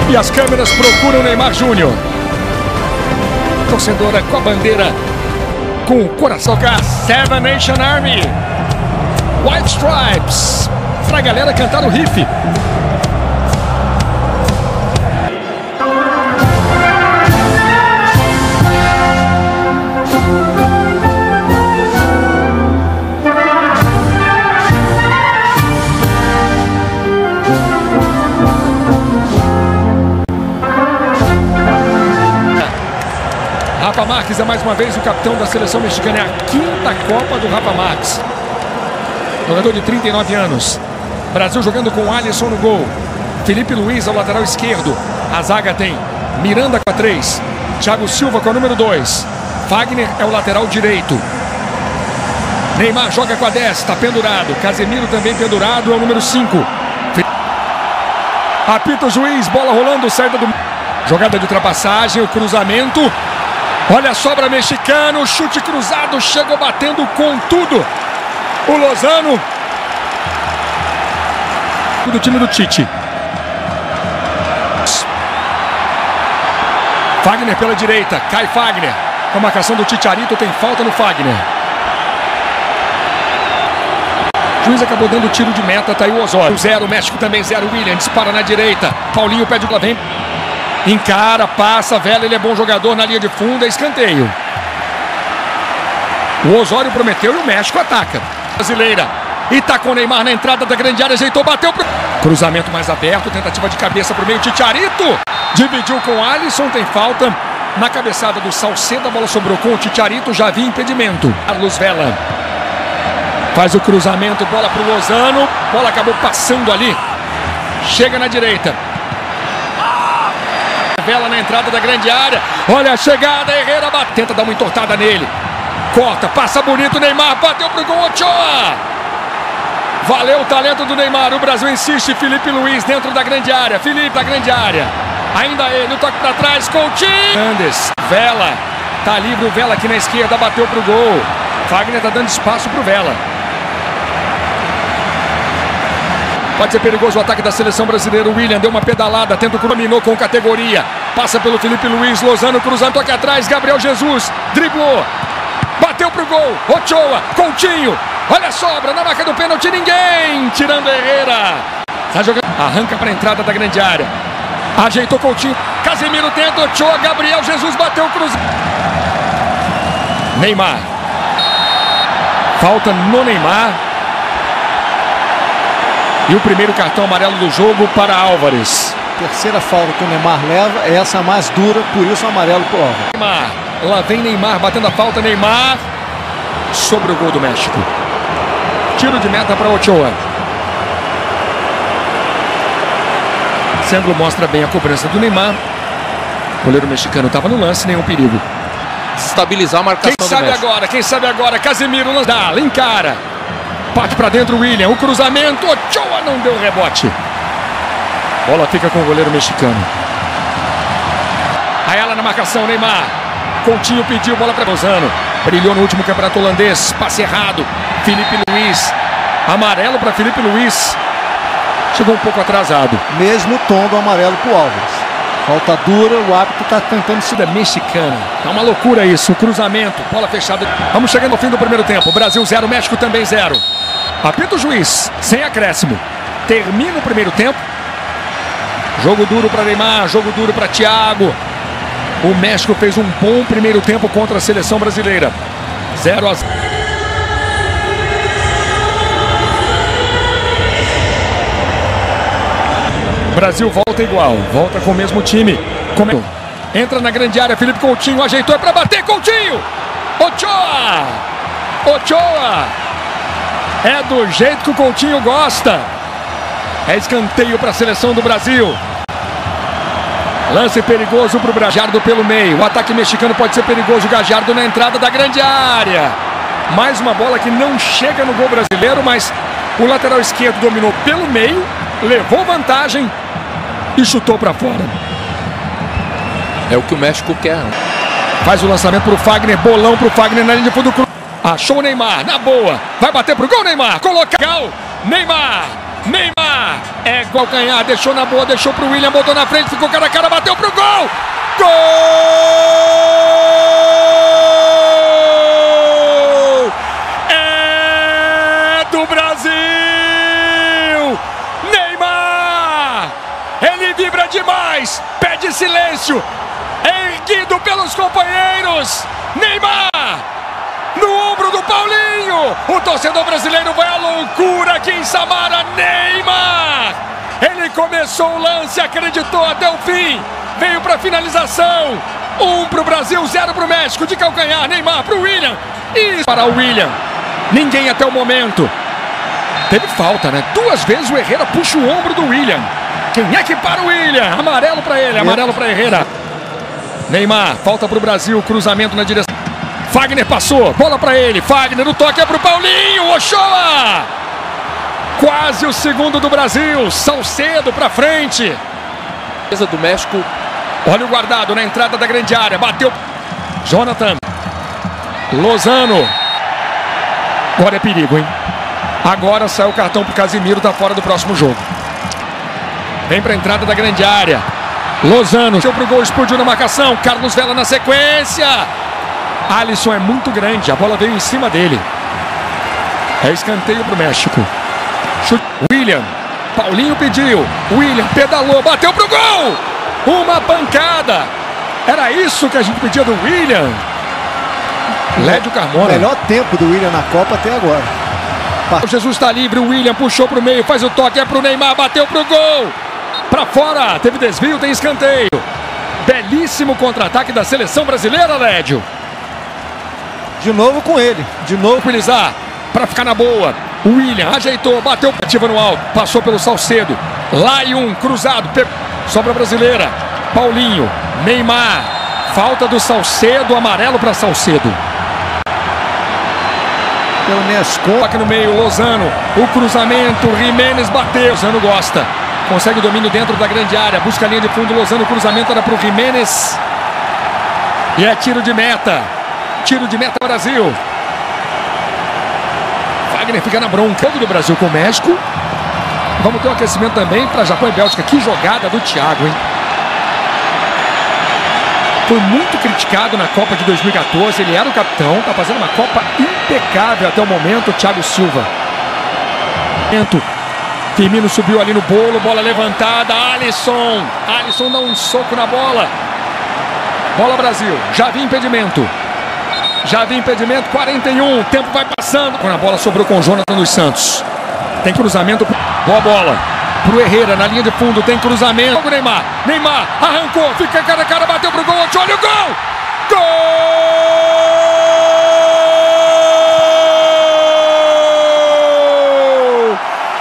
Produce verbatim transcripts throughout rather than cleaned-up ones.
E as câmeras procuram Neymar Júnior. Torcedora com a bandeira, com o coração. Seven Nation Army, White Stripes, pra galera cantar o riff. Rafa Márquez é mais uma vez o capitão da seleção mexicana. É a quinta Copa do Rafa Márquez. Jogador de trinta e nove anos. Brasil jogando com Alisson no gol. Felipe Luiz ao lateral esquerdo. A zaga tem Miranda com a três. Thiago Silva com a número dois. Fagner é o lateral direito. Neymar joga com a dez, está pendurado. Casemiro também pendurado, é o número cinco. Apita o juiz, bola rolando, saída do... Jogada de ultrapassagem, o cruzamento. Olha a sobra mexicano, chute cruzado, chegou batendo com tudo. O Lozano. Do time do Tite. Fagner pela direita, cai Fagner. Com a marcação do Chicharito, tem falta no Fagner. O juiz acabou dando tiro de meta, tá aí o Osório. Zero, México também zero, William, dispara na direita. Paulinho pede o vem. Encara, passa, Vela, ele é bom jogador na linha de fundo, é escanteio. O Osório prometeu e o México ataca. Brasileira, e tá com o Neymar na entrada da grande área, ajeitou, bateu pro... Cruzamento mais aberto, tentativa de cabeça pro meio, Chicharito. Dividiu com o Alisson, tem falta. Na cabeçada do Salcedo, a bola sobrou com o Chicharito, já havia impedimento. Carlos Vela faz o cruzamento, bola pro Lozano. Bola acabou passando ali. Chega na direita. Vela na entrada da grande área. Olha a chegada, Herrera bate. Tenta dar uma entortada nele. Corta, passa bonito, Neymar bateu pro gol, Ochoa. Valeu o talento do Neymar. O Brasil insiste, Felipe Luiz dentro da grande área. Felipe da grande área. Ainda ele, o toque pra trás, Coutinho. Andes, Vela. Tá livre o Vela aqui na esquerda, bateu pro gol. Fagner tá dando espaço pro Vela. Pode ser perigoso o ataque da seleção brasileira. O William deu uma pedalada, tenta o dominou com categoria. Passa pelo Felipe Luiz, Lozano cruzando, toque atrás, Gabriel Jesus, driblou. Bateu pro gol, Ochoa, Coutinho. Olha a sobra, na marca do pênalti, ninguém. Tirando Herrera. Tá jogando, arranca pra entrada da grande área. Ajeitou Coutinho, Casemiro tenta, Ochoa, Gabriel Jesus bateu o cruzado. Neymar. Falta no Neymar. E o primeiro cartão amarelo do jogo para Álvares. Terceira falta que o Neymar leva, é essa mais dura, por isso o amarelo para o Álvares. Neymar, lá vem Neymar batendo a falta, Neymar sobre o gol do México. Tiro de meta para Ochoa. Esse ângulo mostra bem a cobrança do Neymar. O goleiro mexicano estava no lance, nenhum perigo. Estabilizar a marcação Quem sabe do México. agora, quem sabe agora, Casemiro não dá, encara. Parte para dentro o William, o cruzamento, Ochoa não deu rebote. Bola fica com o goleiro mexicano. Ayala na marcação, Neymar. Coutinho pediu, bola para Lozano. Brilhou no último campeonato holandês, passe errado. Felipe Luiz, amarelo para Felipe Luiz. Chegou um pouco atrasado. Mesmo tom do amarelo para o Álvares. Falta dura, o árbitro está tentando se... Da mexicana. Tá uma loucura isso, o cruzamento, bola fechada. Vamos chegando ao fim do primeiro tempo. Brasil zero, México também zero. Apita o juiz, sem acréscimo. Termina o primeiro tempo. Jogo duro para Neymar, jogo duro para Thiago. O México fez um bom primeiro tempo contra a seleção brasileira. zero a zero. Brasil volta igual, volta com o mesmo time. Come... Entra na grande área, Felipe Coutinho ajeitou, é para bater, Coutinho! Ochoa! Ochoa! É do jeito que o Coutinho gosta. É escanteio para a seleção do Brasil. Lance perigoso para o Gajardo pelo meio. O ataque mexicano pode ser perigoso. O Gajardo na entrada da grande área. Mais uma bola que não chega no gol brasileiro, mas o lateral esquerdo dominou pelo meio, levou vantagem e chutou para fora. É o que o México quer. Faz o lançamento para o Fagner, bolão para o Fagner na linha de fundo. Achou o Neymar, na boa. Vai bater pro gol, Neymar. Coloca. Neymar. Neymar. É calcanhar, deixou na boa, deixou pro William, botou na frente, ficou cara a cara, bateu pro gol. Gol! É do Brasil! Neymar! Ele vibra demais, pede silêncio, é erguido pelos companheiros. Neymar! No ombro do Paulinho, o torcedor brasileiro vai à loucura aqui em Samara. Neymar! Ele começou o lance, acreditou até o fim, veio para finalização. Um para o Brasil, zero para o México, de calcanhar. Neymar para o William e para o William. Ninguém até o momento. Teve falta, né? Duas vezes o Herrera puxa o ombro do William. Quem é que para o William? Amarelo para ele, amarelo para Herrera. Neymar, falta para o Brasil, cruzamento na direção. Fagner passou, bola para ele, Fagner, o toque é para o Paulinho, Ochoa! Quase o segundo do Brasil, Salcedo para frente. Defesa do México. Olha o guardado na entrada da grande área, bateu. Jonathan. Lozano. Agora é perigo, hein? Agora sai o cartão pro Casimiro, tá fora do próximo jogo. Vem para a entrada da grande área. Lozano, deu pro gol, explodiu na marcação, Carlos Vela na sequência. Alisson é muito grande, a bola veio em cima dele. É escanteio pro México. Chute. William, Paulinho pediu, William pedalou, bateu pro gol! Uma pancada! Era isso que a gente pedia do William. Lédio Carmona. O melhor tempo do William na Copa até agora. O Jesus está livre, o William puxou pro meio, faz o toque, é pro Neymar, bateu pro gol! Pra fora, teve desvio, tem escanteio. Belíssimo contra-ataque da seleção brasileira, Lédio. De novo com ele, de novo. Utilizar para ficar na boa. O William ajeitou, bateu ativa no alto, passou pelo Salcedo. Lá e um, cruzado, sobra brasileira. Paulinho, Neymar. Falta do Salcedo, amarelo para Salcedo. Pelo Nescon. Aqui no meio, Lozano. O cruzamento, Jimenez bateu. Lozano gosta. Consegue o domínio dentro da grande área. Busca a linha de fundo, Lozano. O cruzamento era para o Jimenez. E é tiro de meta. Tiro de meta Brasil. Wagner fica na bronca do Brasil com o México. Vamos ter um aquecimento também para Japão e Bélgica. Que jogada do Thiago, hein? Foi muito criticado na Copa de dois mil e quatorze. Ele era o capitão. Tá fazendo uma Copa impecável até o momento. Thiago Silva. Firmino subiu ali no bolo. Bola levantada. Alisson. Alisson dá um soco na bola. Bola Brasil. Já vi impedimento. Já vi impedimento, quarenta e um, tempo vai passando. Quando a bola sobrou com o Jonathan dos Santos. Tem cruzamento, boa bola. Pro Herrera, na linha de fundo, tem cruzamento. O Neymar, Neymar, arrancou, fica cara a cara, bateu pro gol, olha o gol! Gol!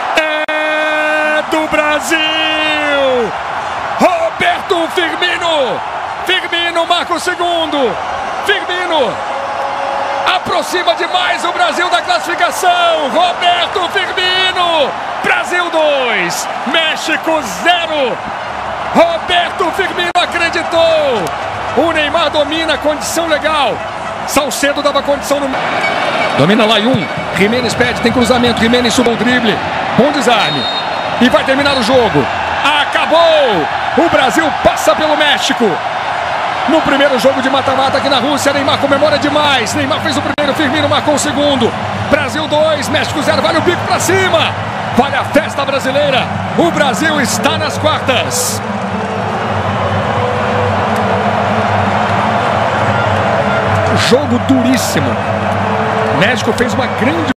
É do Brasil! Roberto Firmino! Firmino marca o segundo! Firmino! Aproxima demais o Brasil da classificação. Roberto Firmino. Brasil dois, México zero. Roberto Firmino acreditou. O Neymar domina, condição legal. Salcedo dava condição no... Domina lá em um. Jimenez pede, tem cruzamento. Jimenez subiu o drible. Bom desarme. E vai terminar o jogo. Acabou. O Brasil passa pelo México. No primeiro jogo de mata-mata aqui na Rússia, Neymar comemora demais. Neymar fez o primeiro, Firmino marcou o segundo. Brasil dois, México zero, vale o bico pra cima. Vale a festa brasileira. O Brasil está nas quartas. Jogo duríssimo. México fez uma grande...